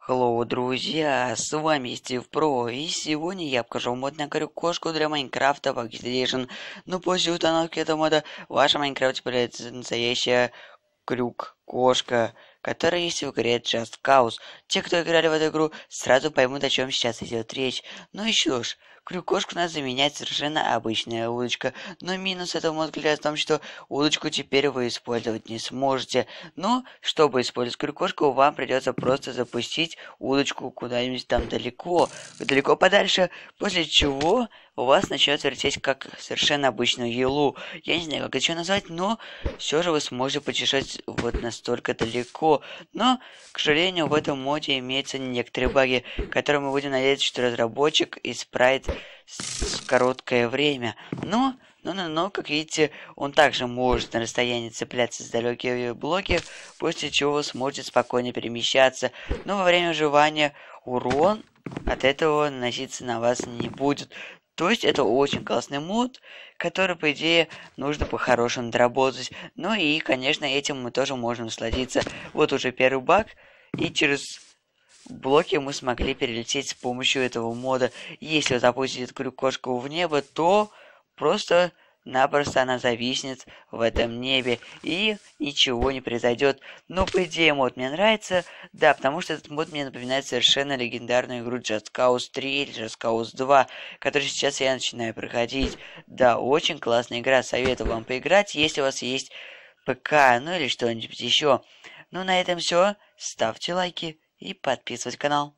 Hello, друзья, с вами Стив Про, и сегодня я покажу мод на крюк-кошку для Майнкрафта в Activision. Но после установки этого мода в вашем Майнкрафте появляется настоящая крюк-кошка, которая есть в игре Just Cause. Те, кто играли в эту игру, сразу поймут, о чем сейчас идет речь. Ну и что ж, крюк-кошку надо заменять совершенно обычная удочка. Но минус этого мода заключается в том, что удочку теперь вы использовать не сможете. Но, чтобы использовать крюк-кошку, вам придется просто запустить удочку куда-нибудь там далеко, далеко подальше, после чего у вас начнет вертеть как совершенно обычную елу. Я не знаю, как это еще назвать, но все же вы сможете путешествовать вот настолько далеко. Но, к сожалению, в этом моде имеются некоторые баги, которые мы будем надеяться, что разработчик исправит в короткое время. Но, как видите, он также может на расстоянии цепляться за далекие блоки, после чего вы сможете спокойно перемещаться. Но во время выживания урон от этого наноситься на вас не будет. То есть это очень классный мод, который, по идее, нужно по-хорошему доработать. Ну и, конечно, этим мы тоже можем насладиться. Вот уже первый баг, и через блоки мы смогли перелететь с помощью этого мода. Если вы запустите эту крюк-кошку в небо, то просто-напросто она зависнет в этом небе, и ничего не произойдет. Но, по идее, мод мне нравится, да, потому что этот мод мне напоминает совершенно легендарную игру Just Cause 3 или Just Cause 2, которую сейчас я начинаю проходить. Да, очень классная игра, советую вам поиграть, если у вас есть ПК, ну или что-нибудь еще. Ну, на этом все. Ставьте лайки и подписывайтесь на канал.